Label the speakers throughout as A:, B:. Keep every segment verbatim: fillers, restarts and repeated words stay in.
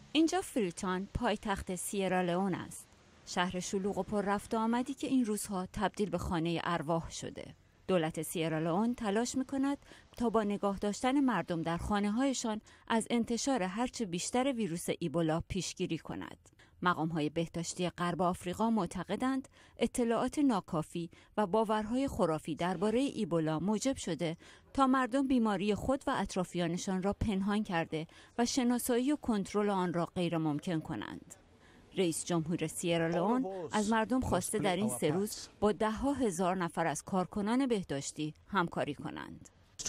A: اینجا فریتان پایتخت سیرالئون است. شهر شلوغ و پر رفت و آمدی که این روزها تبدیل به خانه ارواح شده. دولت سیرالئون تلاش می‌کند تا با نگاه داشتن مردم در خانه‌هایشان از انتشار هرچه بیشتر ویروس ایبولا پیشگیری کند. مقام‌های بهداشتی غرب آفریقا معتقدند اطلاعات ناکافی و باورهای خرافی درباره ایبولا موجب شده تا مردم بیماری خود و اطرافیانشان را پنهان کرده و شناسایی و کنترل آن را غیر ممکن کنند. رئیس جمهور سیرالئون از مردم خواسته در این سه روز با ده ها هزار نفر از کارکنان بهداشتی همکاری کنند.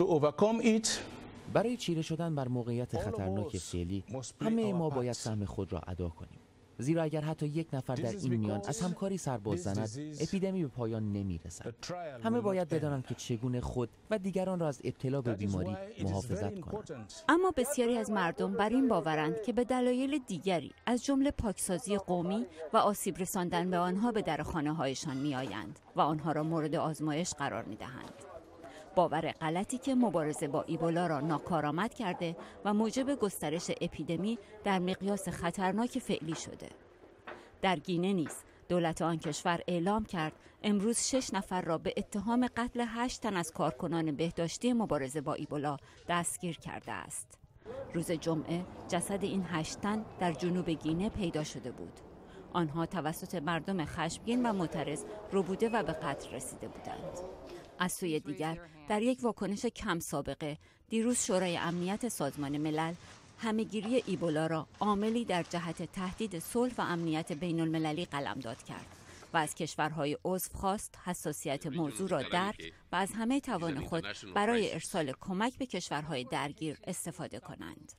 B: برای چیره شدن بر موقعیت خطرناک فعلی همه ما باید سهم خود را ادا کنیم. زیرا اگر حتی یک نفر در این میان از همکاری سر باز زند، اپیدمی به پایان نمی‌رسد. همه باید بدانند که چگونه خود و دیگران را از ابتلا به بیماری محافظت کنند.
A: اما بسیاری از مردم بر این باورند که به دلایل دیگری از جمله پاکسازی قومی و آسیب رساندن به آنها به در خانه‌هایشان می‌آیند و آنها را مورد آزمایش قرار می‌دهند. باور غلطی که مبارزه با ایبولا را ناکارآمد کرده و موجب گسترش اپیدمی در مقیاس خطرناک فعلی شده. در گینه نیز دولت آن کشور اعلام کرد امروز شش نفر را به اتهام قتل هشت تن از کارکنان بهداشتی مبارزه با ایبولا دستگیر کرده است. روز جمعه جسد این هشت تن در جنوب گینه پیدا شده بود. آنها توسط مردم خشمگین و معترض ربوده و به قتل رسیده بودند. از سوی دیگر در یک واکنش کم سابقه دیروز شورای امنیت سازمان ملل همه‌گیری ایبولا را عاملی در جهت تهدید صلح و امنیت بین المللی قلمداد کرد و از کشورهای عضو خواست حساسیت موضوع را درک و از همه توان خود برای ارسال کمک به کشورهای درگیر استفاده کنند.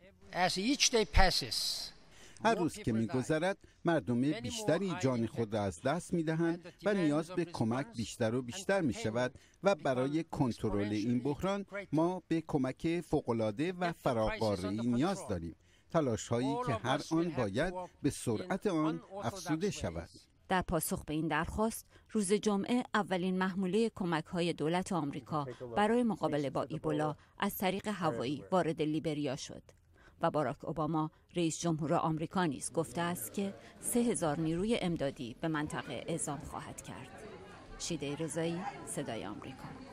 C: هر روز که می‌گذرد مردم بیشتری جان خود را از دست می‌دهند و نیاز به کمک بیشتر و بیشتر می‌شود و برای کنترل این بحران ما به کمک فوق‌العاده و فراق‌قاره‌ای نیاز داریم. تلاش‌هایی که هر آن باید به سرعت آن افزوده شود.
A: در پاسخ به این درخواست روز جمعه اولین محموله کمک‌های دولت آمریکا برای مقابله با ایبولا از طریق هوایی وارد لیبریا شد. و باراک اوباما رئیس جمهور آمریکا نیز گفته است که سه هزار نیروی امدادی به منطقه اعزام خواهد کرد. شیده رضایی، صدای آمریکا.